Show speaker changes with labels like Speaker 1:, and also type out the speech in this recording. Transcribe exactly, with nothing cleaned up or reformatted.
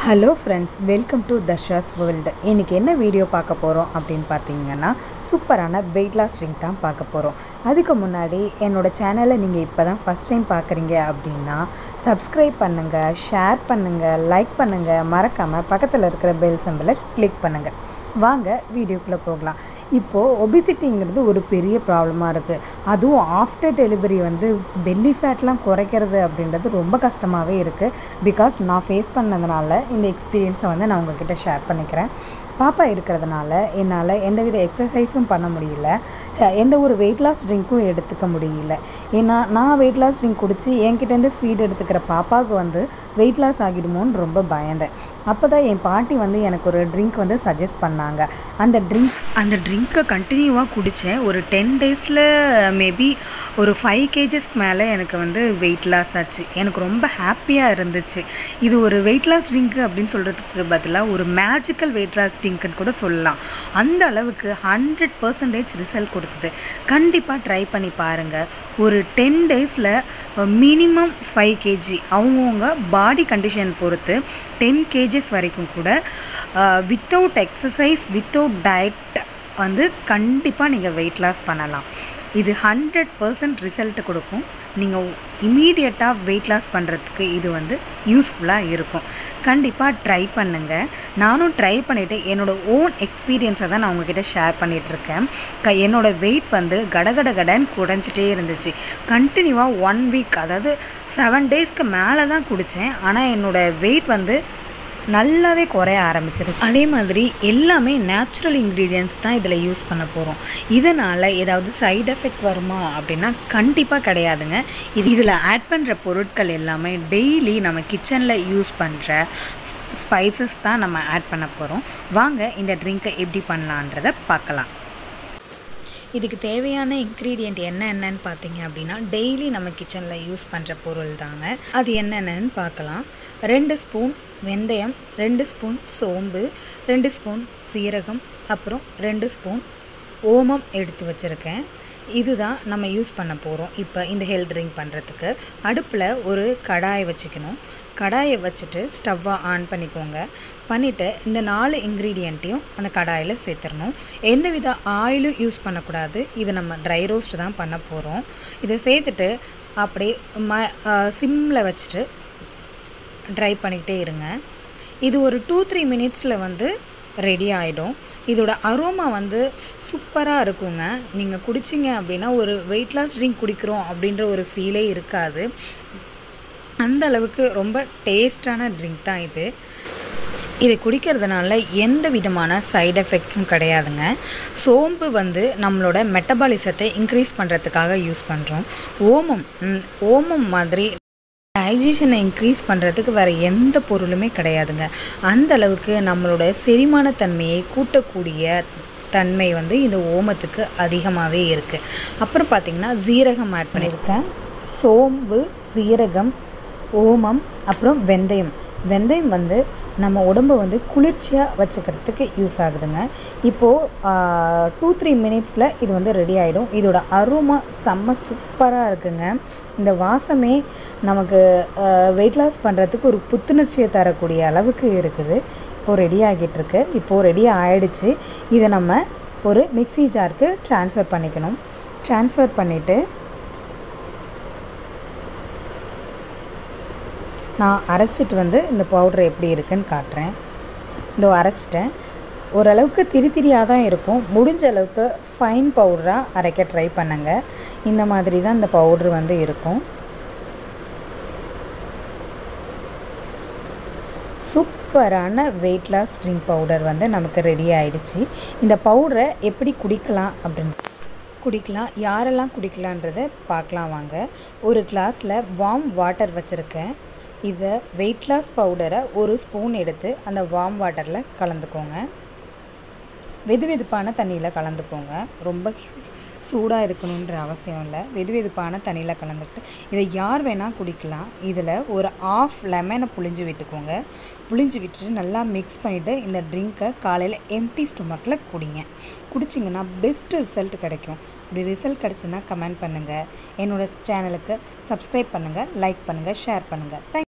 Speaker 1: Hello friends, welcome to Darsha's world. இன்றைக்கி என்ன video பார்க்க போகிறோம் அப்படின்னு பார்த்தீங்கன்னா, சூப்பரான வெயிட் லாஸ் ட்ரிங்க் தான் பார்க்க போகிறோம். அதுக்கு முன்னாடி என்னோடய சேனலை நீங்கள் இப்போ தான் ஃபஸ்ட் டைம் பார்க்குறீங்க அப்படின்னா சப்ஸ்கிரைப் பண்ணுங்கள், ஷேர் பண்ணுங்கள், லைக் பண்ணுங்கள், மறக்காமல் பக்கத்தில் இருக்கிற பெல் சிம்பலை கிளிக் பண்ணுங்கள். வாங்க வீடியோக்குள்ளே போகலாம். இப்போது ஒபிசிட்டிங்கிறது ஒரு பெரிய ப்ராப்ளமாக இருக்குது. அதுவும் ஆஃப்டர் டெலிவரி வந்து பெல்லி ஃபேட்லாம் குறைக்கிறது அப்படின்றது ரொம்ப கஷ்டமாகவே இருக்குது. பிகாஸ் நான் ஃபேஸ் பண்ணதுனால இந்த எக்ஸ்பீரியன்ஸை வந்து நான் உங்ககிட்ட ஷேர் பண்ணிக்கிறேன். பாப்பா இருக்கிறதுனால என்னால் எந்தவித எக்ஸசைஸும் பண்ண முடியல, எந்த ஒரு வெயிட் லாஸ் ட்ரிங்க்கும் எடுத்துக்க முடியல. ஏன்னா நான் வெயிட் லாஸ் ட்ரிங்க் குடித்து என்கிட்டேருந்து ஃபீட் எடுத்துக்கிற பாப்பாவுக்கு வந்து வெயிட் லாஸ் ஆகிடுமோன்னு ரொம்ப பயந்தேன். அப்போ தான் என் பாட்டி வந்து எனக்கு ஒரு ட்ரிங்க் வந்து சஜஸ்ட் பண்ணாங்க. அந்த ட்ரிங்க் அந்த ட்ரிங்க்கை கண்டினியூவாக குடித்தேன். ஒரு டென் டேஸில் மேபி ஒரு ஃபைவ் கேஜஸ்க்கு மேலே எனக்கு வந்து வெயிட் லாஸ் ஆச்சு. எனக்கு ரொம்ப ஹாப்பியாக இருந்துச்சு. இது ஒரு வெயிட் லாஸ் ட்ரிங்க்கு அப்படின்னு சொல்கிறதுக்கு பதிலாக ஒரு மேஜிக்கல் வெயிட் லாஸ் ட்ரிங்க்குன்னு கூட சொல்லலாம். அந்த அளவுக்கு ஹண்ட்ரட் பர்சன்டேஜ் ரிசல்ட் கொடுத்தது. கண்டிப்பாக ட்ரை பண்ணி பாருங்கள். ஒரு டென் டேஸில் மினிமம் ஃபைவ் கேஜி அவங்கவுங்க பாடி கண்டிஷன் பொறுத்து டென் கேஜஸ் வரைக்கும் கூட வித்தவுட் எக்ஸசைஸ் வித்தவுட் டயட் வந்து கண்டிப்பாக நீங்கள் வெயிட் லாஸ் பண்ணலாம். இது ஹண்ட்ரட் பர்சன்ட் ரிசல்ட் கொடுக்கும். நீங்கள் இமீடியட்டாக வெயிட் லாஸ் பண்ணுறதுக்கு இது வந்து யூஸ்ஃபுல்லாக இருக்கும். கண்டிப்பாக ட்ரை பண்ணுங்கள். நானும் ட்ரை பண்ணிவிட்டு என்னோடய ஓன் எக்ஸ்பீரியன்ஸை தான் நான் உங்ககிட்ட ஷேர் பண்ணிகிட்ருக்கேன். க என்னோடய வெயிட் வந்து கடகட கடன் குறைஞ்சிட்டே இருந்துச்சு. கண்டினியூவாக ஒன் வீக் அதாவது செவன் டேஸ்க்கு மேலே தான் குடித்தேன். ஆனால் என்னோடய வெயிட் வந்து நல்லாவே குறைய ஆரம்பிச்சிருச்சு. அதே மாதிரி எல்லாமே நேச்சுரல் இன்க்ரீடியன்ட்ஸ் தான் இதில் யூஸ் பண்ண போகிறோம். இதனால் ஏதாவது சைடு எஃபெக்ட் வருமா அப்படின்னா கண்டிப்பாக கிடையாதுங்க. இது இதில் ஆட் பண்ணுற பொருட்கள் எல்லாமே டெய்லி நம்ம கிச்சனில் யூஸ் பண்ணுற ஸ்பைசஸ் தான் நம்ம ஆட் பண்ண போகிறோம். வாங்க இந்த ட்ரிங்க்கை எப்படி பண்ணலான்றதை பார்க்கலாம். இதுக்கு தேவையான இன்க்ரீடியண்ட் என்ன என்னன்னு பார்த்தீங்க அப்படின்னா டெய்லி நம்ம கிச்சனில் யூஸ் பண்ணுற பொருள் தாங்க. அது என்னென்னு பார்க்கலாம். ரெண்டு ஸ்பூன் வெந்தயம், ரெண்டு ஸ்பூன் சோம்பு, ரெண்டு ஸ்பூன் சீரகம், அப்புறம் ரெண்டு ஸ்பூன் ஓமம் எடுத்து வச்சுருக்கேன். இதுதான் நம்ம யூஸ் பண்ண போகிறோம் இப்போ இந்த ஹெல்த் ட்ரிங்க் பண்ணுறதுக்கு. அடுப்பில் ஒரு கடாயை வச்சுக்கணும். கடாயை வச்சுட்டு ஸ்டவ்வை ஆன் பண்ணிக்கோங்க. பண்ணிவிட்டு இந்த நாலு இன்க்ரீடியண்ட்டையும் அந்த கடாயில் சேர்த்துடணும். எந்தவித ஆயிலும் யூஸ் பண்ணக்கூடாது. இது நம்ம ட்ரை ரோஸ்ட் தான் பண்ண போகிறோம். இதை சேர்த்துட்டு அப்படியே ம சிம்மில் வச்சுட்டு ட்ரை பண்ணிக்கிட்டே இருங்க. இது ஒரு டூ த்ரீ மினிட்ஸில் வந்து ரெடி ஆகிடும். இதோட அரோமா வந்து சூப்பராக இருக்குங்க. நீங்கள் குடிச்சிங்க அப்படின்னா ஒரு வெயிட் லாஸ் ட்ரிங்க் குடிக்கிறோம் அப்படின்ற ஒரு ஃபீலே இருக்காது. அந்த அளவுக்கு ரொம்ப டேஸ்டான ட்ரிங்க் தான் இது. இதை குடிக்கிறதுனால எந்த விதமான சைடு எஃபெக்ட்ஸும் கிடையாதுங்க. சோம்பு வந்து நம்மளோட மெட்டபாலிசத்தை இன்க்ரீஸ் பண்ணுறதுக்காக யூஸ் பண்ணுறோம். ஓமம் ஓமம் மாதிரி டைஜஷனை இன்க்ரீஸ் பண்ணுறதுக்கு வேறு எந்த பொருளுமே கிடையாதுங்க. அந்த அளவுக்கு நம்மளோட செரிமானத்தன்மையை கூட்டக்கூடிய தன்மை வந்து இந்த ஓமத்துக்கு அதிகமாகவே இருக்குது. அப்புறம் பார்த்திங்கன்னா சீரகம் ஆட் பண்ணியிருக்கேன். சோம்பு, சீரகம், ஓமம், அப்புறம் வெந்தயம். வெந்தயம் வந்து நம்ம உடம்பை வந்து குளிர்ச்சியாக வச்சுக்கிறதுக்கு யூஸ் ஆகுதுங்க. இப்போது டூ த்ரீ மினிட்ஸில் இது வந்து ரெடி ஆகிடும். இதோட அரோமா செம்ம சூப்பராக இருக்குங்க. இந்த வாசமே நமக்கு வெயிட் லாஸ் பண்ணுறதுக்கு ஒரு புத்துணர்ச்சியை தரக்கூடிய அளவுக்கு இருக்குது. இப்போது ரெடி ஆகிட்டுருக்கு. இப்போது ரெடி ஆகிடுச்சு. இதை நம்ம ஒரு மிக்ஸி ஜாருக்கு ட்ரான்ஸ்ஃபர் பண்ணிக்கணும். ட்ரான்ஸ்ஃபர் பண்ணிவிட்டு நான் அரைச்சிட்டு வந்து இந்த பவுட்ரு எப்படி இருக்குன்னு காட்டுறேன். இதோ அரைச்சிட்டேன். ஓரளவுக்கு திரி திரியாக தான் இருக்கும். முடிஞ்ச அளவுக்கு ஃபைன் பவுடராக அரைக்க ட்ரை பண்ணுங்கள். இந்த மாதிரி தான் இந்த பவுட்ரு வந்து இருக்கும். சூப்பரான வெயிட் லாஸ் ட்ரிங்க் பவுடர் வந்து நமக்கு ரெடி ஆகிடுச்சு. இந்த பவுடரை எப்படி குடிக்கலாம் அப்படின்னு குடிக்கலாம் யாரெல்லாம் குடிக்கலான்றதை பார்க்கலாம் வாங்க. ஒரு கிளாஸில் வார்ம் வாட்டர் வச்சுருக்கேன். இதை வெயிட் லாஸ் பவுடரை ஒரு ஸ்பூன் எடுத்து அந்த வார்ம் வாட்டரில் கலந்துக்கோங்க. வெது வெதுப்பான தண்ணியில் கலந்துக்கோங்க. ரொம்ப சூடாக இருக்கணுன்ற அவசியம் இல்லை. வெது வெதுப்பான தண்ணியில் கலந்துக்கிட்டு இதை யார் வேணால் குடிக்கலாம். இதில் ஒரு ஆஃப் லெமனை புழிஞ்சு விட்டுக்கோங்க. புழிஞ்சு விட்டுட்டு நல்லா மிக்ஸ் பண்ணிவிட்டு இந்த ட்ரிங்க்கை காலையில் எம்டி ஸ்டொமக்கில் குடிங்க. குடிச்சிங்கன்னா பெஸ்ட் ரிசல்ட் கிடைக்கும். இப்படி ரிசல்ட் கிடச்சுன்னா கமெண்ட் பண்ணுங்கள். என்னோடய சேனலுக்கு சப்ஸ்கிரைப் பண்ணுங்கள், லைக் பண்ணுங்கள், ஷேர் பண்ணுங்கள். தேங்க்